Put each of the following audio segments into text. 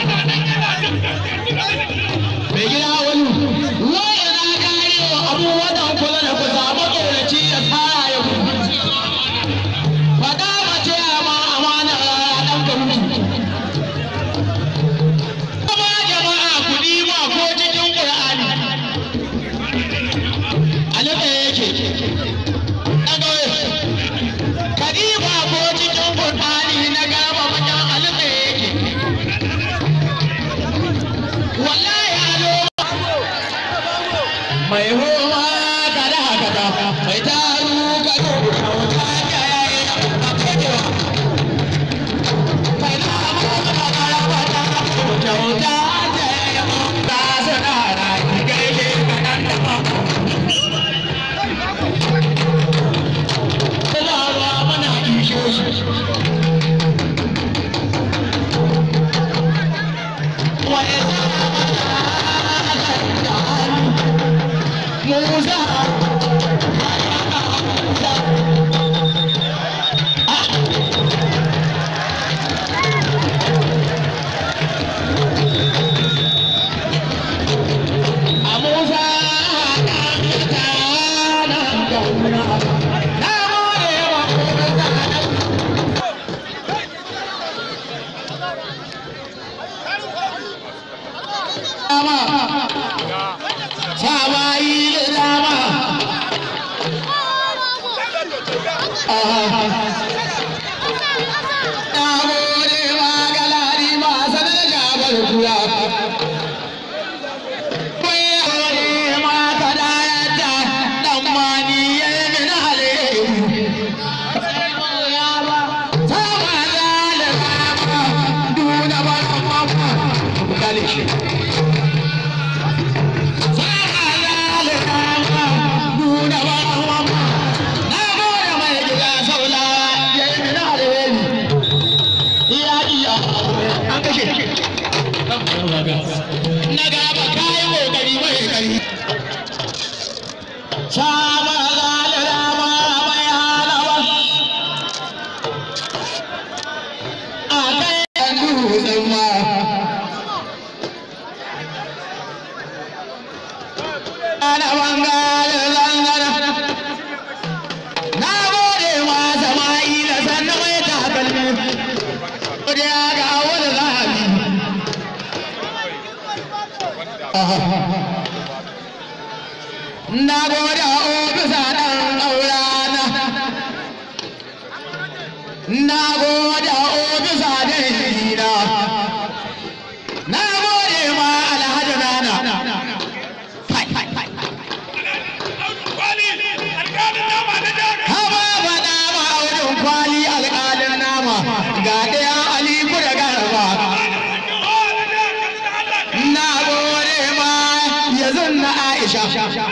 mai gida wani wani na gane abubuwan da kula da ku samu tsoraci ya tsara ya ku faɗa mace ma amana ɗan ka mutu kuma jama'a kuɗi ma ko cikin ƙur'ani alƙa yake ɗagawe kadiba ko cikin ƙur'ani na gaba wajen alƙa yake wallahi alo mai homa kada kada mai taru gado kauta da yayi akewa kai na ma kada wata kauta da yayi ba sana rai gare kanan da ba kula ruwa mana ishe shi Musa na gode ofisa ɗan aurana na gode ofisa ɗan hira na gode ma alhaji nana haba faɗa ma wajen kwali alƙalin nama ga ɗaya aliku da garba na gode ma yanzu na aisha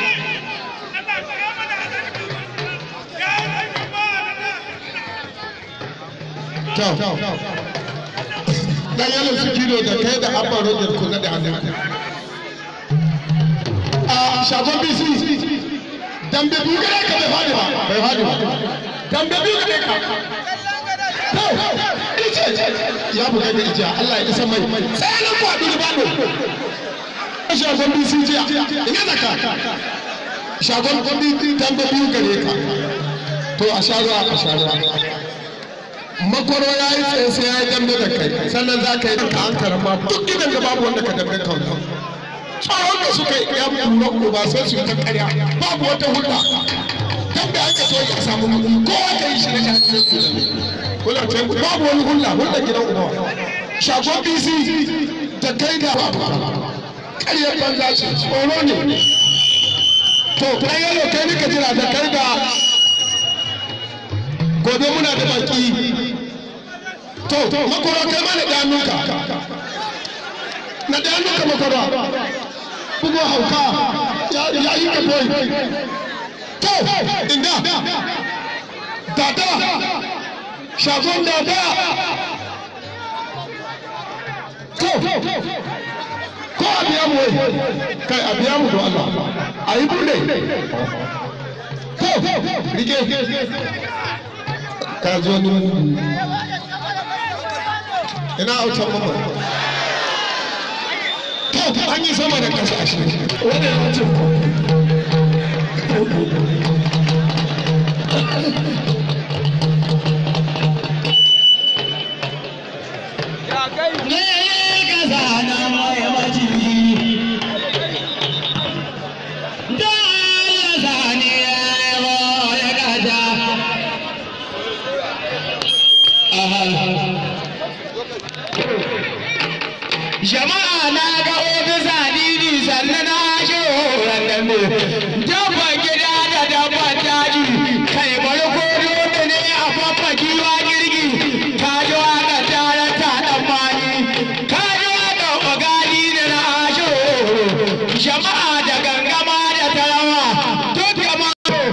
dan yalo su kilo da kai da abba rojar ku na da hannun a shagon bc dambe biyu gare ka bai fadi ba dambe biyu gare ka ya buga da ijiya Allah ya isa mai sai nan kwadu da bano shagon bc jiya ina da ka shagon bc dambe biyu gare ka to a sha ruwa makwaro ya yi tsaye sai ya yi dambe da kai sannan za ka yi ka an karama duk gidan da babu wanda ka dambe kan tsawon da suka yi ya bura ko ba sai su yi ta karya babu wata hulɗa dambe aka so ya samu kuɗi kowa ka yi shi na shafi kula ce babu wani hulɗa gidan uba shagon bc da kai da babu karyar banza ce tsoro ne to kai yalo kai ne ka jira da kai da gobe muna da baki to makwara kai ma na ɗanunka makwara bugu hauka ya yi ka boy to inda dada shagon dada to ko a biya mu kai a biya mu don Allah a yi bude to rike ka zo ni ina autan mama an yi sama da ƙasa shi wanda ya ce jama'a na ga ofisa dini sannan na shoran dambe dabban gida da dabban daji kai bari ko dole ne a babba giwa girgi ka ji waka tare ta dan mani ka ji waka ogali da na asho jama'a da gangama da tarawa to jama'a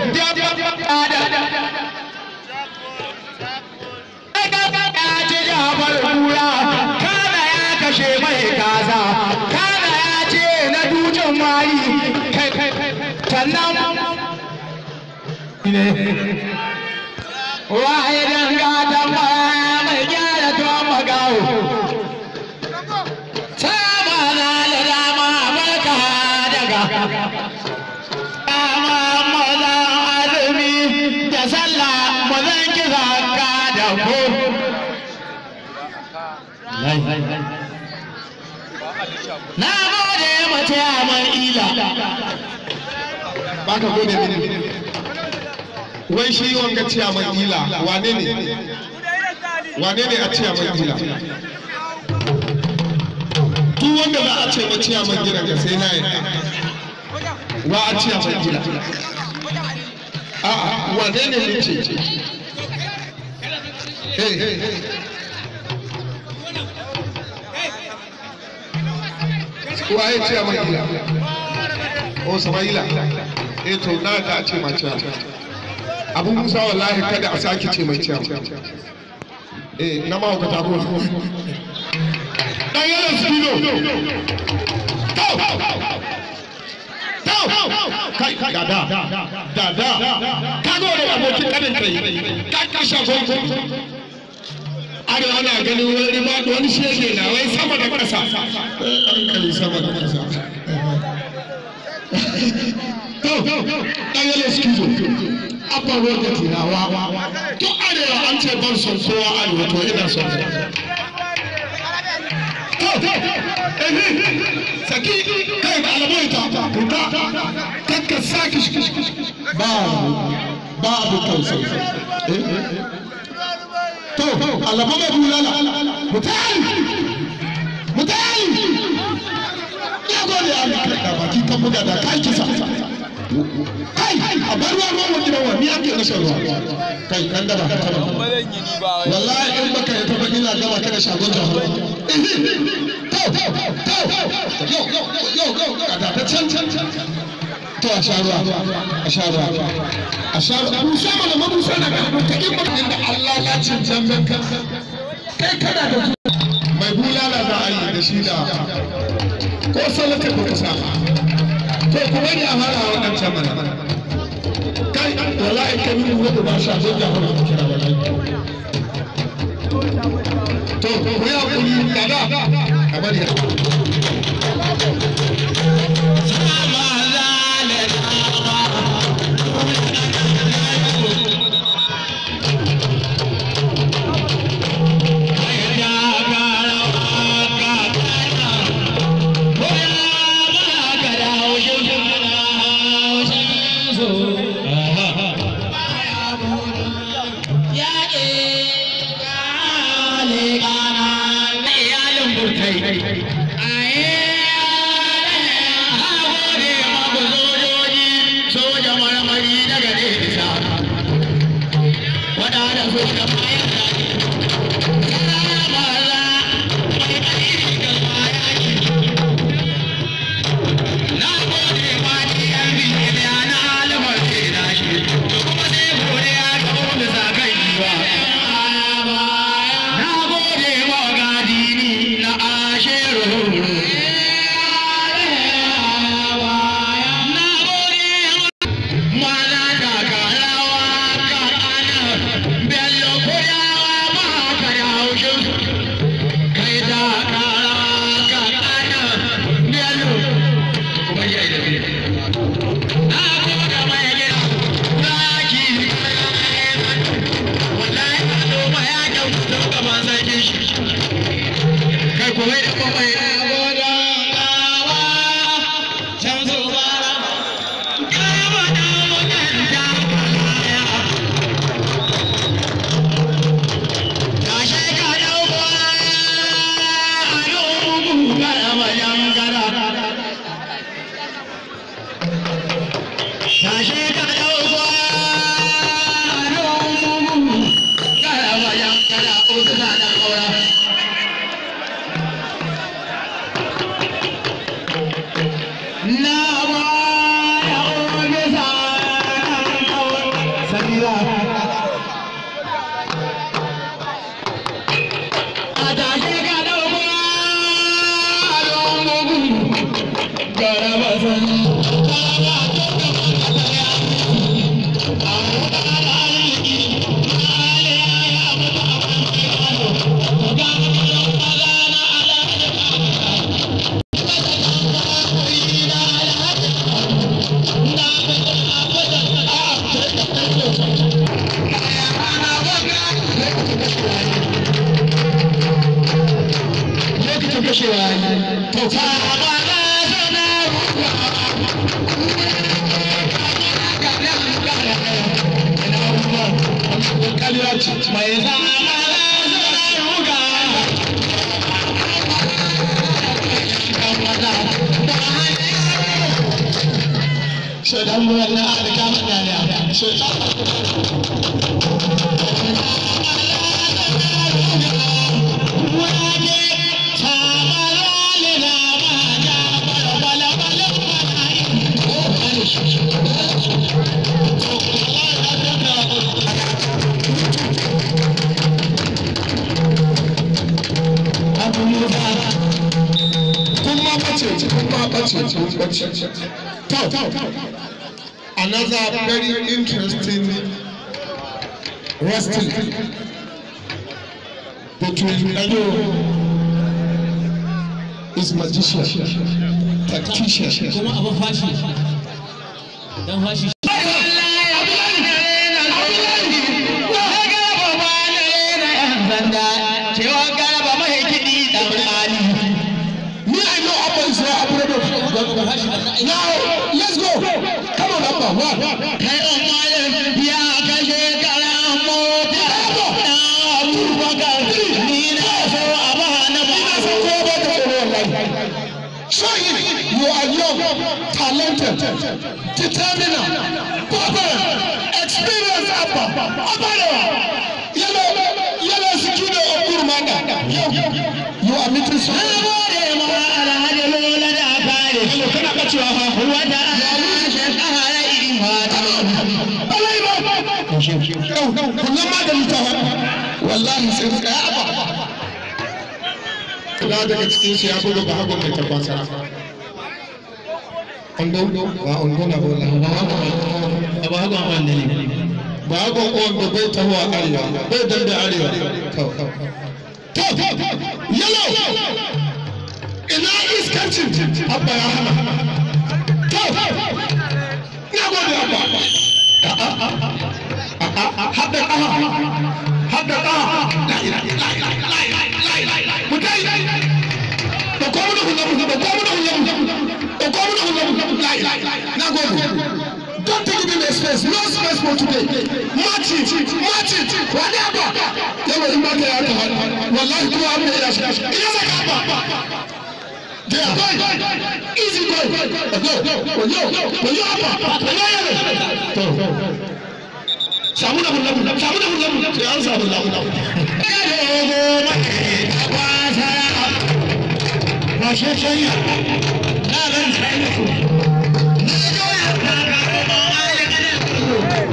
mai kaza kana ya ce na dutsen mari sannan waye danga tambaya mai gyara tuwon magawo sama na da dama barka daga dama mazan azumi da sallah mazan kisa ka da ko na gode mace a man ila ba ka gode mini wai shi wanga ciyaman ila wane ne a ciyaman ila duk wanda za a ce ma ciyaman gidan ka sai na yadda wa a ciyaman ila a'a wane ne ne ce waye ce mai ila o samaila to na da ce ma ce abu musa wallahi kada a sake ce mai ce na ma ka ta ko dan yana spino kai dada ka go da abokin kadin kai ka kasha gongo ana ganin wani rima da wani shege na wai sama da ƙasa kai sama da ƙasa to dan yalo skizo abba wanda tirawa to arewa an ce ban son kowa arewa to ina son saki kai ba alamoita kuta kakka saki babu tausayi to alaba mai bulala mutali ya gode a kai da baki kan buga da kai kisa kai a bar ruwa gidan wa ni ake na shan ruwa kai kan da ba ka taba wallahi in baka yi taba ina gaba ka da shagon jaho yo kada ta can to a sha ruwa busa mana mabusa na ga ta in ba inda Allah ya cancan ka kai kana da mai bulala za a yi da shi da ko salata ko kusa to ku bari a fara wadancan mana kai wallahi kai mun wanda ba sha zai ya fara kira wallahi to ku ya kuri kada kamar ya koyi da kwakwai godon gawa can zuwa gaba da mutunta malaya tashe ka dauko a lungu gara wajen gara tashe ka dauko a lungu gara wajen gara uzuna da kaura Another very interesting wrestling between Ayo is magician, tactician. kuma abin fashi dan fashi Now, let's go. Come on, number one. kai umaru ya kashe karan mota abubakar ni na so a bahana ba Show him you are young, talented, determined, experienced yellow security of Kurmanda. You are meeting someone. kana bacewa fa wata shekara irin fata kullum magani ta wallahi sai suka yi aba kula daga cikin su ya buga ba hagun mai tabbata ondo ba ondo na bola ba hagun wanda ne ba hagun wanda bai taho a arewa bai dambe arewa to yellow ina iskancin abba ya hana to na gode abba hadda ƙaha mutai da kwamuna na gode don't take me space no space for today match it wani abba yawa in ba ka ya ta wallahi kuma abin da ya shi ina zaka abba they are going easy going go samuna hullamu sai an samu lamu ba shi shanya na ran sai na